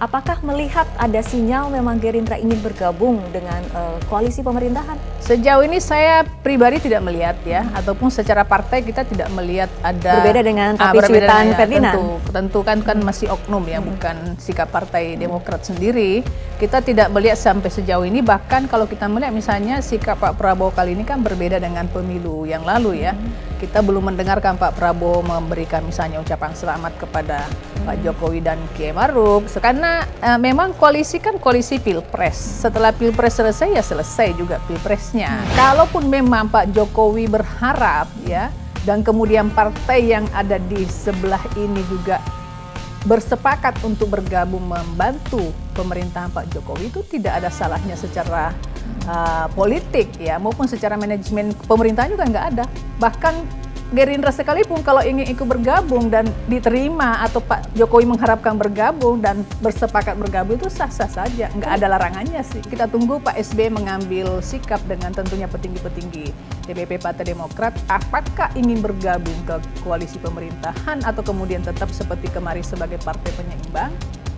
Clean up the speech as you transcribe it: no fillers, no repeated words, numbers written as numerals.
Apakah melihat ada sinyal memang Gerindra ingin bergabung dengan koalisi pemerintahan? Sejauh ini saya pribadi tidak melihat ya, ataupun secara partai kita tidak melihat ada berbeda dengan Taufik Suitan Ferdinand. Tentu kan masih oknum ya, bukan sikap Partai Demokrat sendiri. Kita tidak melihat sampai sejauh ini, bahkan kalau kita melihat misalnya sikap Pak Prabowo kali ini kan berbeda dengan pemilu yang lalu ya. Kita belum mendengarkan Pak Prabowo memberikan misalnya ucapan selamat kepada Pak Jokowi dan Kiai Maruf, karena memang koalisi kan koalisi Pilpres. Setelah Pilpres selesai ya selesai juga Pilpresnya. Kalaupun memang Pak Jokowi berharap ya, dan kemudian partai yang ada di sebelah ini juga bersepakat untuk bergabung membantu pemerintahan Pak Jokowi, itu tidak ada salahnya secara politik ya, maupun secara manajemen pemerintahan juga nggak ada. Bahkan Gerindra sekalipun kalau ingin ikut bergabung dan diterima, atau Pak Jokowi mengharapkan bergabung dan bersepakat bergabung, itu sah-sah saja, nggak ada larangannya sih. Kita tunggu Pak SBY mengambil sikap dengan tentunya petinggi-petinggi DPP Partai Demokrat, apakah ingin bergabung ke koalisi pemerintahan atau kemudian tetap seperti kemarin sebagai partai penyeimbang.